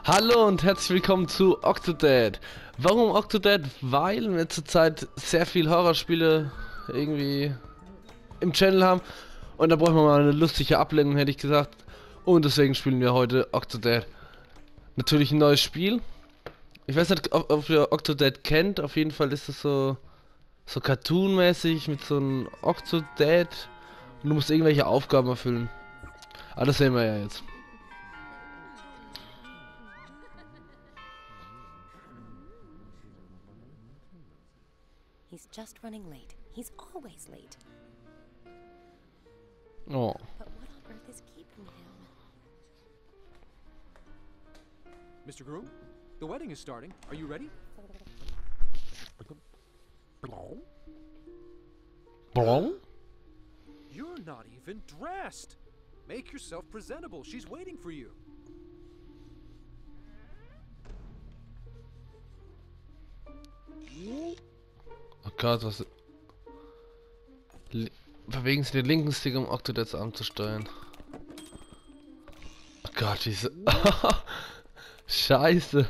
Hallo und herzlich willkommen zu Octodad. Warum Octodad? Weil wir zurzeit sehr viel Horrorspiele irgendwie im Channel haben und da brauchen wir mal eine lustige Ablenkung, hätte ich gesagt. Und deswegen spielen wir heute Octodad. Natürlich ein neues Spiel. Ich weiß nicht, ob ihr Octodad kennt. Auf jeden Fall ist es so Cartoon-mäßig mit so einem Octodad. Und du musst irgendwelche Aufgaben erfüllen. Aber das sehen wir ja jetzt. He's just running late. He's always late. Oh. But what on earth is keeping him? Mr. Groom, the wedding is starting. Are you ready? Bro? You're not even dressed. Make yourself presentable. She's waiting for you. Oh Gott, was... Bewegen Sie den linken Stick, um Octodads Arm zu steuern. Oh Gott, diese... Scheiße.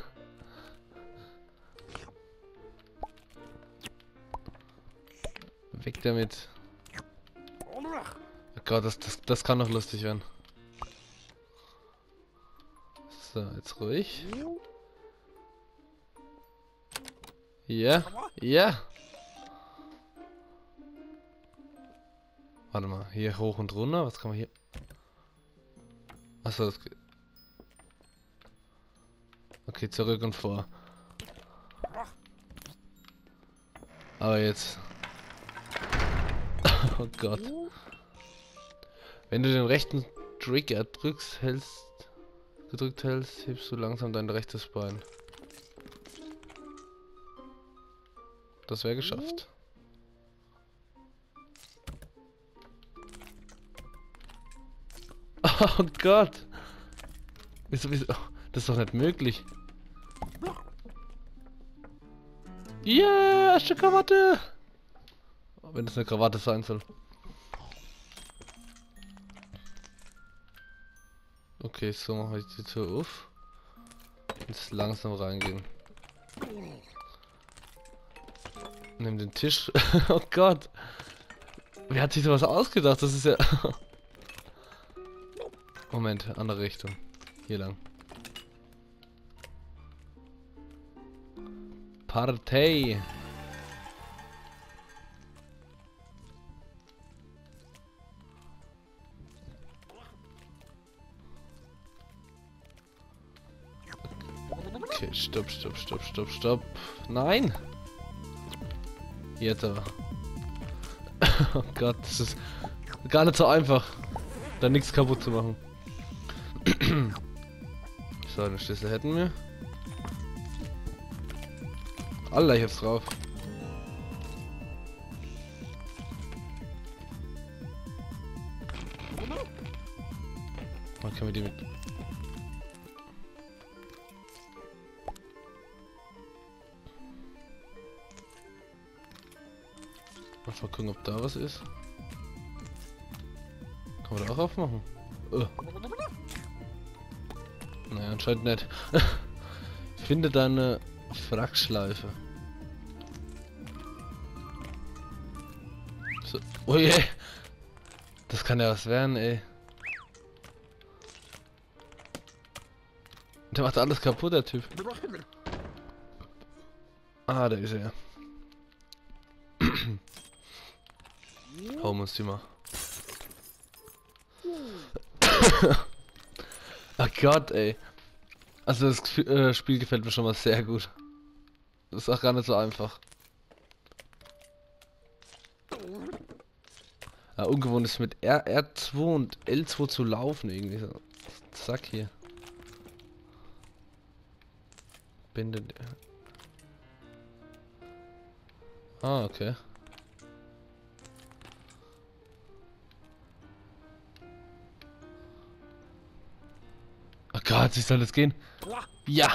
Weg damit. Oh Gott, das kann doch lustig werden. So, jetzt ruhig. Ja, ja. Warte mal, hier hoch und runter, was kann man hier? Achso, das geht. Okay, zurück und vor. Aber jetzt. Oh Gott. Wenn du den rechten Trigger gedrückt hältst, hebst du langsam dein rechtes Bein. Das wäre geschafft. Oh Gott! Wieso? Das ist doch nicht möglich. Yeah, erste Krawatte! Wenn das eine Krawatte sein soll. Okay, so mache ich die Tür auf. Jetzt langsam reingehen. Nimm den Tisch. Oh Gott! Wer hat sich sowas ausgedacht? Das ist ja... Moment, andere Richtung. Hier lang. Partei. Okay, stopp. Nein! Jetzt aber. Oh Gott, das ist gar nicht so einfach, da nichts kaputt zu machen. So, den Schlüssel hätten wir. Allah, ich hab's drauf. Man kann wir die mit... Mal gucken, ob da was ist. Kann man da auch aufmachen? Naja, anscheinend nicht. Finde deine Frackschleife. So. Oh je! Das kann ja was werden, ey. Der macht alles kaputt, der Typ. Ah, da ist er. Hauen wir uns die mal. Oh Gott, ey. Also das Spiel gefällt mir schon mal sehr gut. Das ist auch gar nicht so einfach. Ja, ungewohnt ist mit R2 und L2 zu laufen irgendwie so. Zack hier. Binde. Ah, okay. Oh Gott, wie soll das gehen? Ja!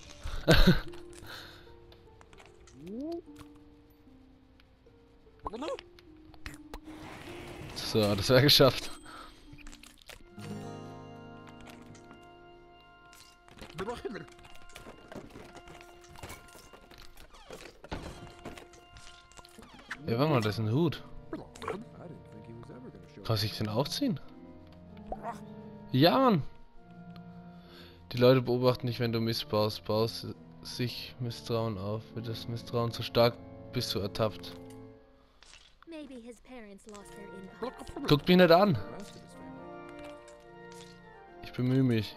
So, das wäre geschafft. Ja, warte mal, das ist ein Hut. I didn't think he was ever gonna show. Kann ich den aufziehen? Ja, Mann! Die Leute beobachten dich, wenn du missbaust. Baust sich Misstrauen auf. Wird das Misstrauen zu stark, bist du ertappt. Maybe his parents lost their impulse. Guckt mich nicht an! The rest of his family. Ich bemühe mich.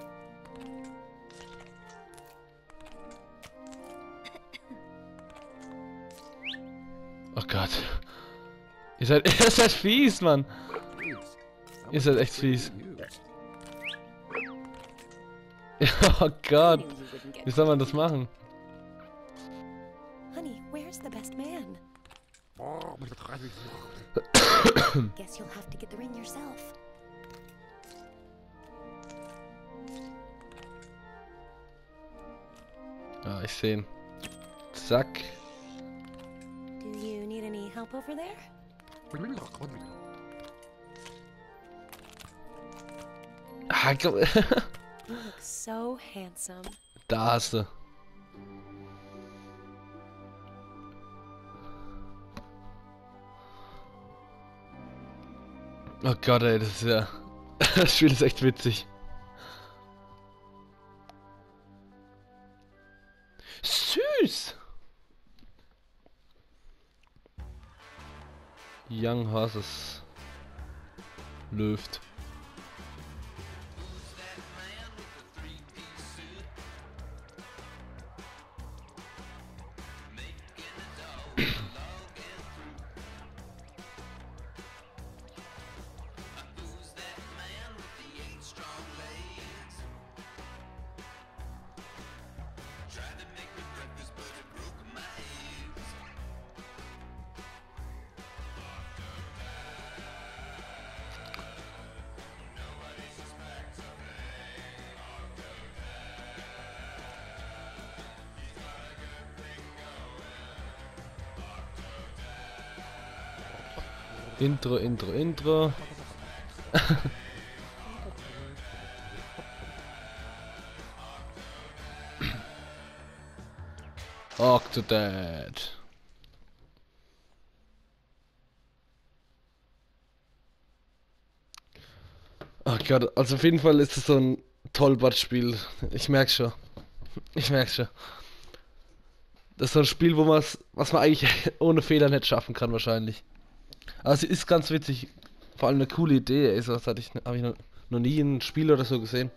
Oh Gott. Ihr seid fies, Mann. Please. Ihr seid echt fies. Used. Oh Gott. I knew you wouldn't get Wie soll man das machen? Honey, where's the best man? Guess you'll have to get the ring yourself. Ah, ich sehe ihn. Zack. Do you need any help over there? Ah, ich glaub, You look so handsome. da hast du. Oh Gott, ey, das ist ja... Das Spiel ist echt witzig. Süß! Young Horses. Löft. Intro. Octodad. Oh Gott, also auf jeden Fall ist es so ein Tollbart-Spiel. Ich merk's schon. Das ist so ein Spiel, was man eigentlich ohne Fehler nicht schaffen kann wahrscheinlich. Aber es ist ganz witzig. Vor allem eine coole Idee. Also, das habe ich noch nie in einem Spiel oder so gesehen.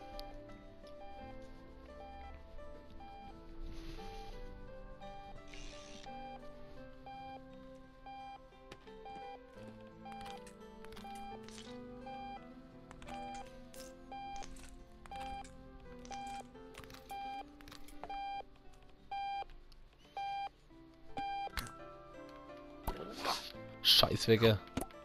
Scheißwecker.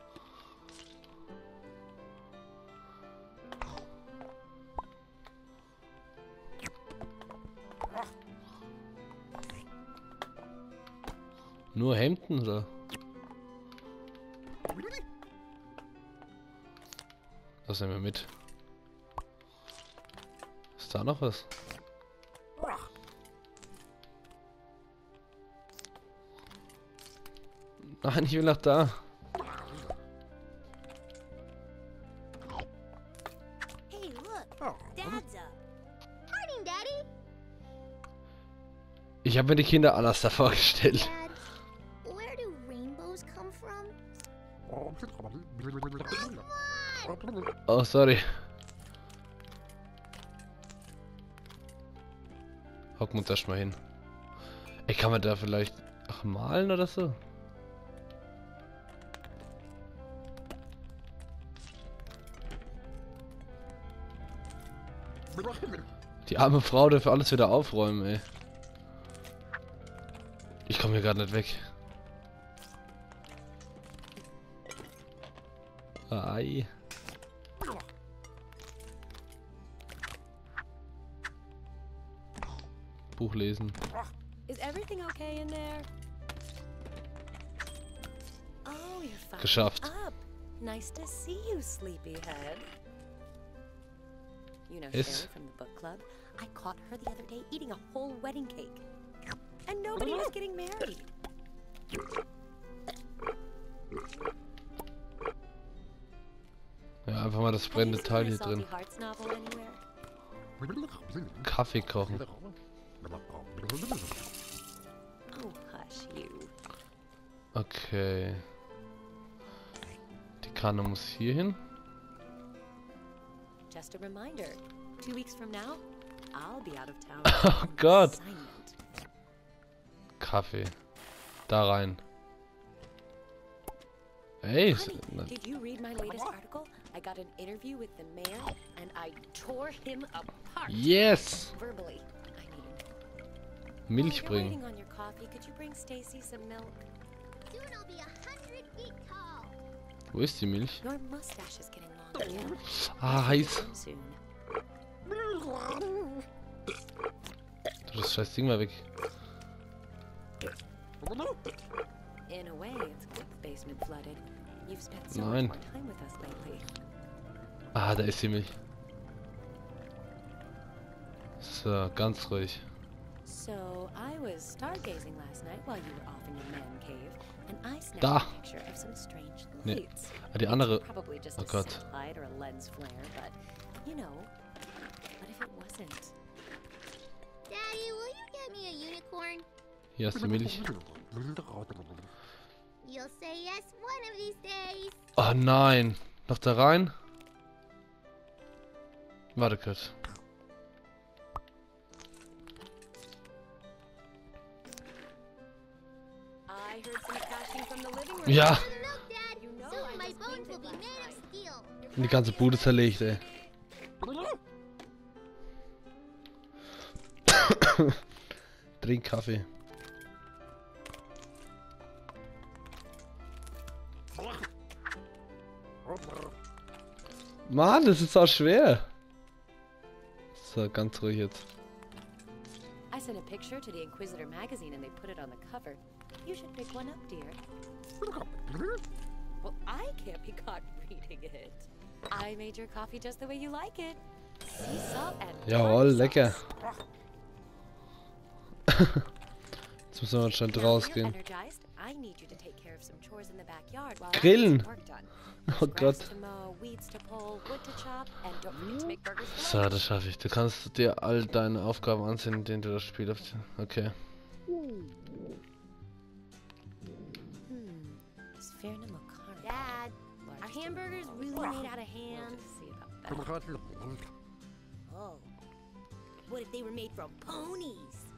Nur Hemden, oder? Das nehmen wir mit. Ist da noch was? Nein, ich will nach da. Hey, look, Oh, Dad's up. Morning, Daddy. Ich habe mir die Kinder anders da vorgestellt. Dad, where do rainbows come from? Oh, sorry. Hocken wir uns erstmal hin. Ey, kann man da vielleicht auch malen oder so? Die arme Frau darf alles wieder aufräumen, ey. Ich komme hier gerade nicht weg. Ei. Buch lesen. Is everything okay in there? Oh, you're finally Geschafft. up. Nice to see you, sleepyhead. You know Yes. Sherry from the book club. I caught her the other day eating a whole wedding cake. And nobody was getting married. Ja, einfach mal das brennende Teil hier drin. Salty Hearts novel anywhere? Kaffee kochen. Oh, hush you. Okay. Die Kanne muss hier hin. Just a reminder. 2 weeks from now, I'll be out of town. Oh Gott. Assignment. Kaffee. Da rein. Ey. Honey, did you read my latest article? I got an interview with the mayor, and I tore him apart. Yes! Verbally. I mean. Milch While you're bringen. waiting on your coffee, could you bring Stacy some milk? Soon I'll be 100 feet tall. Wo ist die Milch? Your mustache is getting long. Ah, heiß. Soon. Tu das scheiß Ding mal weg. In a way, it's good the basement flooded. You've spent so Nein. much more time with us lately. Ah, da ist die Milch. So, ganz ruhig. So, I was stargazing last night while you were off in your man cave, and I snapped Da. a picture of some strange Nee. lights. Ah, die andere. Probably just Oh a Gott. satellite or a lens flare, but, you know, what if it wasn't? Daddy, will you get me a unicorn? Hier ist die Milch. You'll say yes one of these days. Oh nein. Noch da rein? Warte kurz. I heard some crashing from the living room. Ja. For the milk, Dad. You know Soon I my just bones will painted be made last of steel. Und die ganze Bude zerlegt, ey. Trink Kaffee. Mann, das ist auch schwer. So, ganz ruhig jetzt. I sent a picture to the Inquisitor magazine and they put it on the cover. You should pick one up, dear. Well, I can't be caught reading it. I made your coffee just the way you like it. Sea salt and Jawohl, tartar lecker. sauce. Jetzt müssen wir anscheinend Now you're rausgehen. energized, I need you to take care of some chores in the backyard while Grillen. I get some work done. Oh There's Gott. grass to mow, weeds to pull, wood to chop, and don't forget to make burgers for So, lunch. das schaffe ich. Du kannst dir all deine Aufgaben ansehen, in denen du das Spiel hast. Okay. Is Fairnham a car? Dad, Large are to hamburgers small. really made out of ham? We'll see about that. Oh. What if they were made from ponies?